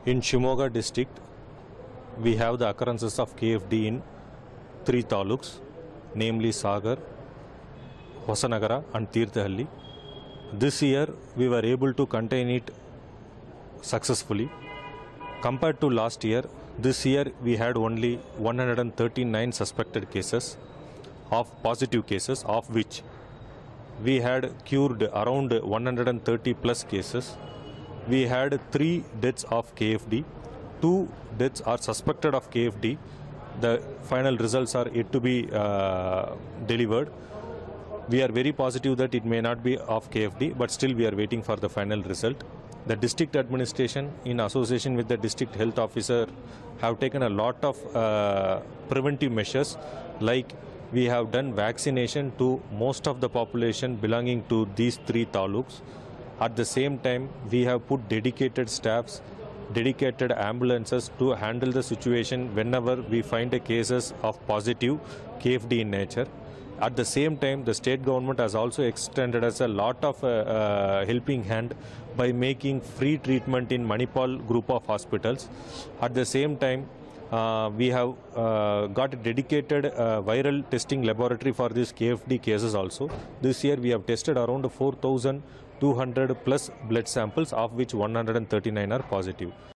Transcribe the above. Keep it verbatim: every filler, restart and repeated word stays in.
In Shimoga district, we have the occurrences of K F D in three taluks, namely Sagar, Hosanagara and Tirthahalli. This year, we were able to contain it successfully. Compared to last year, this year we had only one hundred thirty-nine suspected cases of positive cases, of which we had cured around one hundred thirty plus cases. We had three deaths of K F D. Two deaths are suspected of K F D. The final results are yet to be uh, delivered. We are very positive that it may not be of K F D, but still we are waiting for the final result. The district administration, in association with the district health officer, have taken a lot of uh, preventive measures, like we have done vaccination to most of the population belonging to these three taluks. At the same time, we have put dedicated staffs, dedicated ambulances to handle the situation whenever we find a cases of positive K F D in nature. At the same time, the state government has also extended us a lot of uh, uh, helping hand by making free treatment in Manipal group of hospitals. At the same time, uh, we have uh, got a dedicated uh, viral testing laboratory for these K F D cases also. This year we have tested around four thousand two hundred plus blood samples, of which one hundred thirty-nine are positive.